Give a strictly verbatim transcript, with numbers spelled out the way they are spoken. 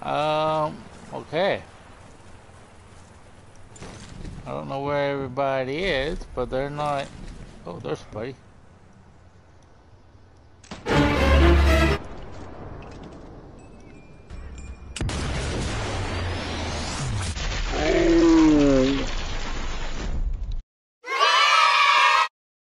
Um, okay. I don't know where everybody is, but they're not... Oh, there's somebody.